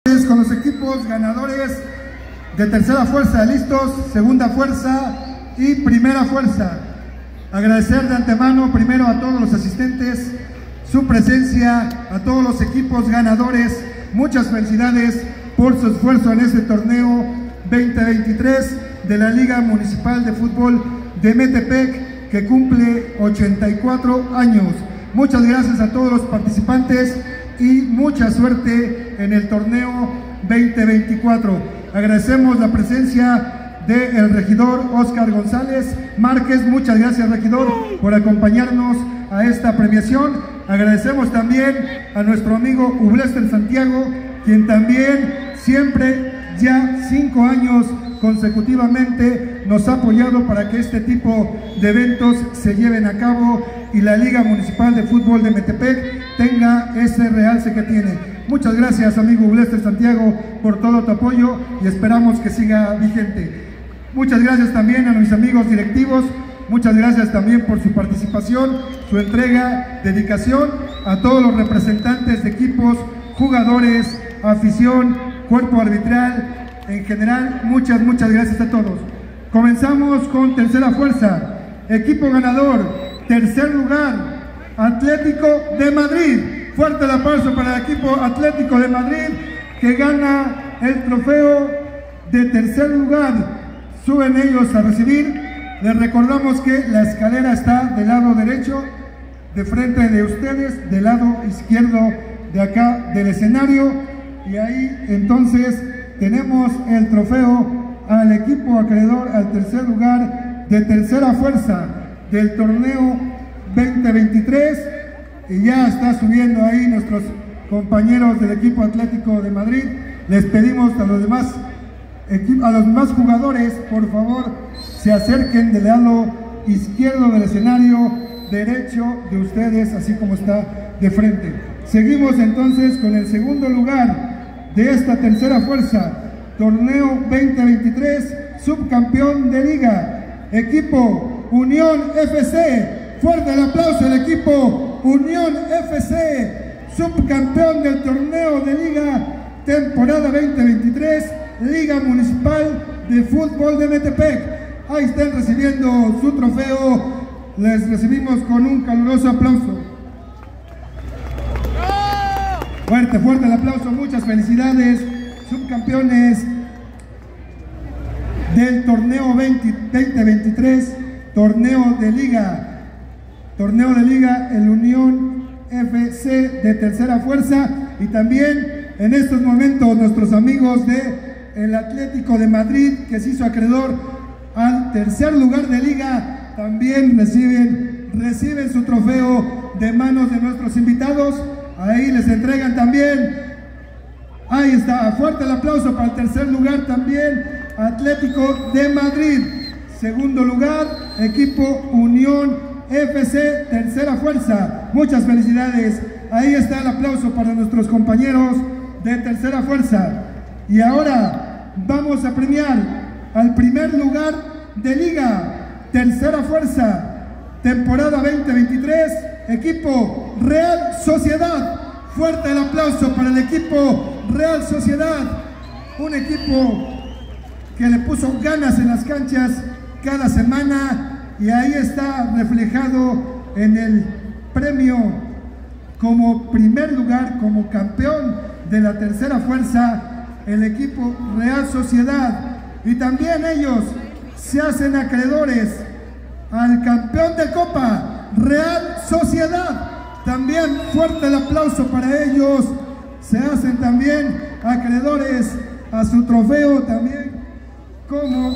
Con los equipos ganadores de tercera fuerza, listos, segunda fuerza y primera fuerza. Agradecer de antemano primero a todos los asistentes su presencia, a todos los equipos ganadores. Muchas felicidades por su esfuerzo en este torneo 2023 de la Liga Municipal de Fútbol de Metepec, que cumple 84 años. Muchas gracias a todos los participantes y mucha suerte en el torneo 2024. Agradecemos la presencia del regidor Óscar González Márquez. Muchas gracias, regidor, por acompañarnos a esta premiación. Agradecemos también a nuestro amigo Ublester Santiago, quien también siempre, ya 5 años consecutivamente, nos ha apoyado para que este tipo de eventos se lleven a cabo y la Liga Municipal de Fútbol de Metepec tenga ese realce que tiene. Muchas gracias, amigo Ublester Santiago, por todo tu apoyo y esperamos que siga vigente. Muchas gracias también a mis amigos directivos, muchas gracias también por su participación, su entrega, dedicación, a todos los representantes de equipos, jugadores, afición, cuerpo arbitral, en general, muchas gracias a todos. Comenzamos con tercera fuerza, equipo ganador, tercer lugar, Atlético de Madrid. Fuerte el aplauso para el equipo Atlético de Madrid, que gana el trofeo de tercer lugar. Suben ellos a recibir. Les recordamos que la escalera está del lado derecho, de frente de ustedes, del lado izquierdo de acá del escenario, y ahí entonces tenemos el trofeo al equipo acreedor al tercer lugar de tercera fuerza del torneo 2023, y ya está subiendo ahí nuestros compañeros del equipo Atlético de Madrid. Les pedimos a los demás jugadores, por favor, se acerquen del lado izquierdo del escenario, derecho de ustedes, así como está de frente. Seguimos entonces con el segundo lugar de esta tercera fuerza, torneo 2023, subcampeón de liga, equipo Unión FC. Fuerte el aplauso al equipo Unión FC, subcampeón del torneo de liga, temporada 2023, Liga Municipal de Fútbol de Metepec. Ahí están recibiendo su trofeo, les recibimos con un caluroso aplauso. Fuerte el aplauso, muchas felicidades, subcampeones del torneo 2023, torneo de liga, el Unión FC de tercera fuerza. Y también en estos momentos nuestros amigos del Atlético de Madrid, que se hizo acreedor al tercer lugar de liga, también reciben su trofeo de manos de nuestros invitados. Ahí les entregan también. Ahí está, fuerte el aplauso para el tercer lugar también, Atlético de Madrid. Segundo lugar, equipo Unión FC, tercera fuerza. Muchas felicidades. Ahí está el aplauso para nuestros compañeros de tercera fuerza. Y ahora vamos a premiar al primer lugar de liga, tercera fuerza, temporada 2023, equipo Real Sociedad. Fuerte el aplauso para el equipo Real Sociedad, un equipo que le puso ganas en las canchas cada semana, y ahí está reflejado en el premio como primer lugar, como campeón de la tercera fuerza, el equipo Real Sociedad. Y también ellos se hacen acreedores al campeón de Copa, Real Sociedad. También fuerte el aplauso para ellos. Se hacen también acreedores a su trofeo también como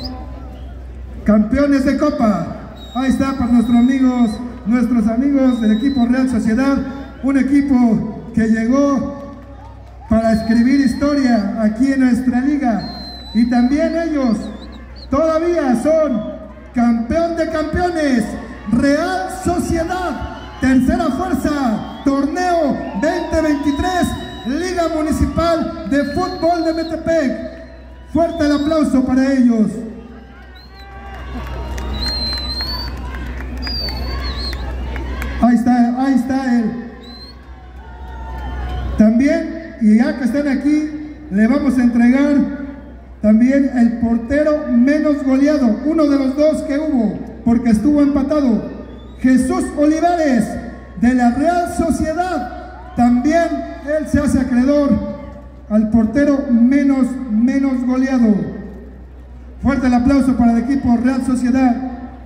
campeones de Copa. Ahí está para nuestros amigos del equipo Real Sociedad, un equipo que llegó para escribir historia aquí en nuestra liga. Y también ellos todavía son campeón de campeones, Real Sociedad, tercera fuerza, torneo 2023, Liga Municipal de Fútbol de Metepec. Fuerte el aplauso para ellos. Ahí está él. También, y ya que están aquí, le vamos a entregar también el portero menos goleado, uno de los dos que hubo, porque estuvo empatado. Jesús Olivares, de la Real Sociedad, también él se hace acreedor al portero menos goleado. Fuerte el aplauso para el equipo Real Sociedad.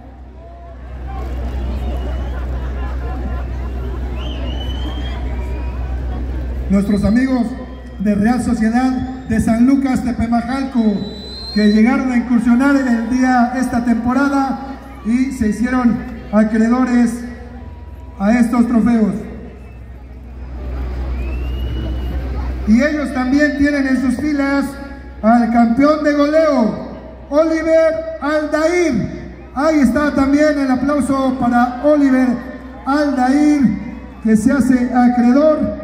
Nuestros amigos de Real Sociedad de San Lucas Tepemajalco, que llegaron a incursionar esta temporada y se hicieron acreedores a estos trofeos. Y ellos también tienen en sus filas al campeón de goleo, Oliver Aldair. Ahí está también el aplauso para Oliver Aldair, que se hace acreedor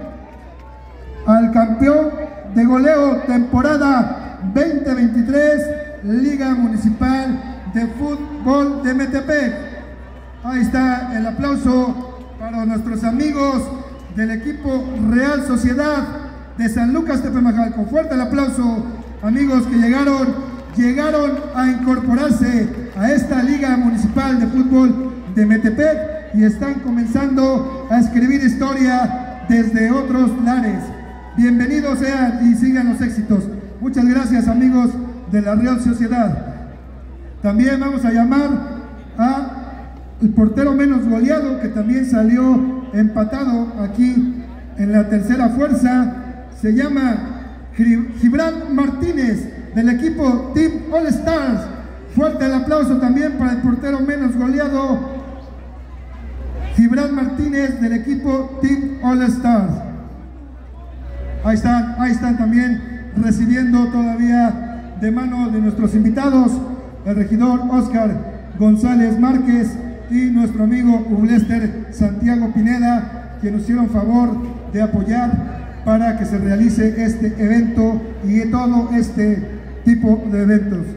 al campeón de goleo temporada 2023, Liga Municipal de Fútbol de Metepec. Ahí está el aplauso para nuestros amigos del equipo Real Sociedad de San Lucas Tepemajalco. Fuerte el aplauso, amigos que llegaron a incorporarse a esta Liga Municipal de Fútbol de Metepec y están comenzando a escribir historia desde otros lares. Bienvenidos sean y sigan los éxitos. Muchas gracias, amigos de la Real Sociedad. También vamos a llamar al portero menos goleado, que también salió empatado aquí en la tercera fuerza. Se llama Gibran Martínez, del equipo Team All Stars. Fuerte el aplauso también para el portero menos goleado, Gibran Martínez, del equipo Team All Stars. Ahí están también recibiendo todavía de mano de nuestros invitados, el regidor Óscar González Márquez y nuestro amigo Ublester Santiago Pineda, que nos hicieron favor de apoyar para que se realice este evento y todo este tipo de eventos.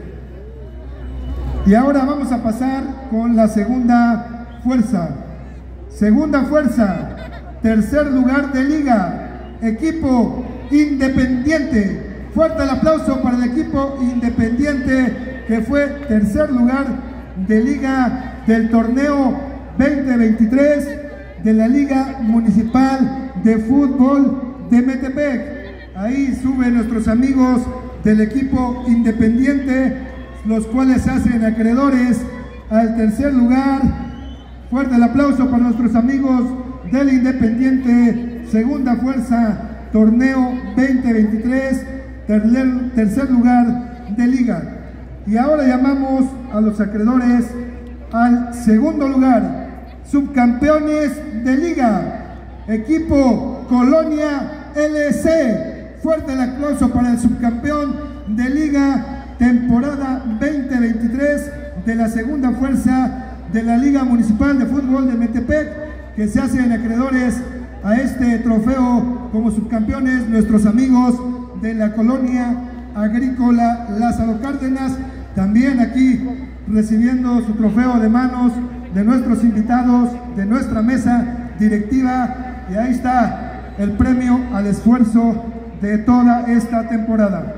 Y ahora vamos a pasar con la segunda fuerza. Segunda fuerza, tercer lugar de liga, equipo Independiente. Fuerte el aplauso para el equipo Independiente, que fue tercer lugar de liga del torneo 2023 de la Liga Municipal de Fútbol de Metepec. Ahí suben nuestros amigos del equipo Independiente, los cuales se hacen acreedores al tercer lugar. Fuerte el aplauso para nuestros amigos del Independiente, segunda fuerza, torneo 2023, tercer lugar de liga. Y ahora llamamos a los acreedores al segundo lugar, subcampeones de liga, equipo Colonia LC. Fuerte el aplauso para el subcampeón de liga temporada 2023 de la segunda fuerza de la Liga Municipal de Fútbol de Metepec, que se hacen acreedores a este trofeo como subcampeones nuestros amigos de la Colonia Agrícola Lázaro Cárdenas, también aquí recibiendo su trofeo de manos de nuestros invitados, de nuestra mesa directiva. Y ahí está el premio al esfuerzo de toda esta temporada.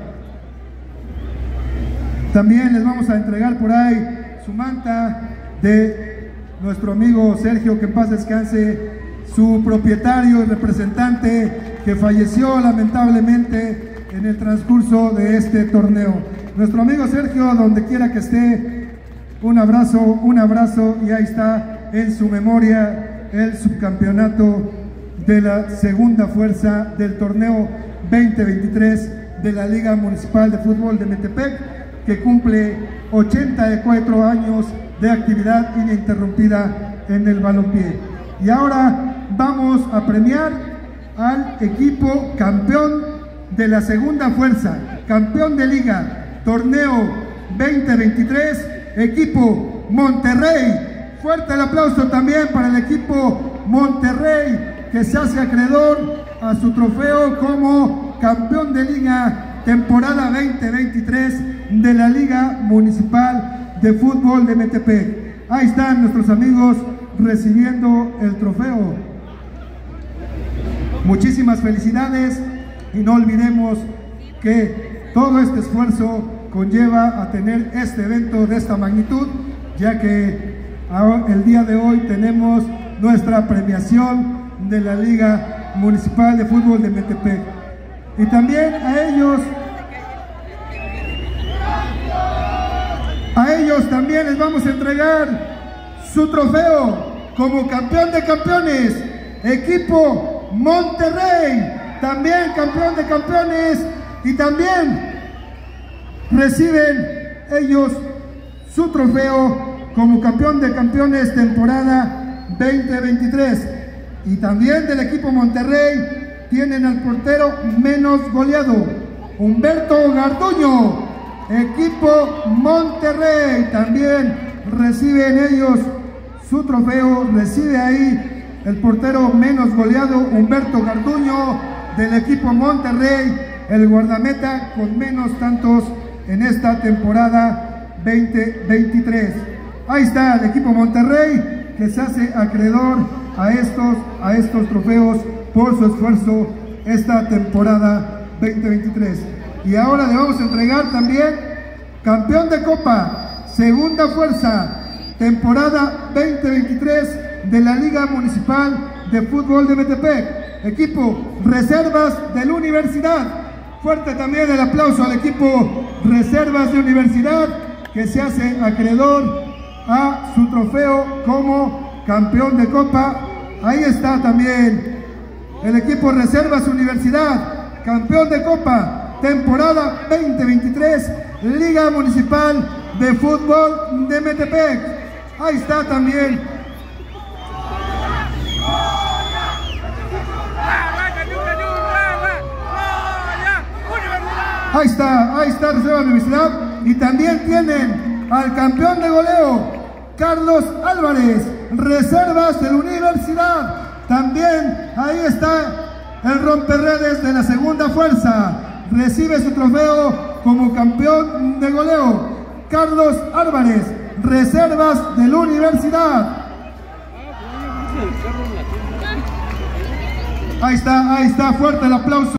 También les vamos a entregar por ahí su manta de nuestro amigo Sergio, que en paz descanse, su propietario y representante, que falleció lamentablemente en el transcurso de este torneo. Nuestro amigo Sergio, donde quiera que esté, un abrazo, y ahí está en su memoria el subcampeonato de la segunda fuerza del torneo 2023 de la Liga Municipal de Fútbol de Metepec, que cumple 84 años de actividad ininterrumpida en el balompié. Y ahora vamos a premiar al equipo campeón de la segunda fuerza, campeón de liga, torneo 2023, equipo Monterrey. Fuerte el aplauso también para el equipo Monterrey, que se hace acreedor a su trofeo como campeón de liga temporada 2023 de la Liga Municipal de Fútbol de Metepec. Ahí están nuestros amigos recibiendo el trofeo. Muchísimas felicidades y no olvidemos que todo este esfuerzo conlleva a tener este evento de esta magnitud, ya que el día de hoy tenemos nuestra premiación de la Liga Municipal de Fútbol de Metepec. Y también a ellos también les vamos a entregar su trofeo como campeón de campeones, equipo Monterrey, también campeón de campeones, y también reciben ellos su trofeo como campeón de campeones temporada 2023. Y también del equipo Monterrey tienen al portero menos goleado, Humberto Garduño. Equipo Monterrey, también reciben ellos su trofeo, recibe ahí el portero menos goleado, Humberto Garduño, del equipo Monterrey, el guardameta con menos tantos en esta temporada 2023. Ahí está el equipo Monterrey, que se hace acreedor a estos trofeos por su esfuerzo esta temporada 2023. Y ahora le vamos a entregar también campeón de Copa, segunda fuerza, temporada 2023 de la Liga Municipal de Fútbol de Metepec, equipo Reservas de la Universidad. Fuerte también el aplauso al equipo Reservas de Universidad, que se hace acreedor a su trofeo como campeón de Copa. Ahí está también el equipo Reservas Universidad, campeón de Copa, temporada 2023, Liga Municipal de Fútbol de Metepec. Ahí está también. Ahí está Reservas Universidad. Y también tienen al campeón de goleo, Carlos Álvarez, Reservas de la Universidad. También ahí está el romperredes de la segunda fuerza, recibe su trofeo como campeón de goleo, Carlos Álvarez, Reservas de la Universidad. Ahí está, fuerte el aplauso.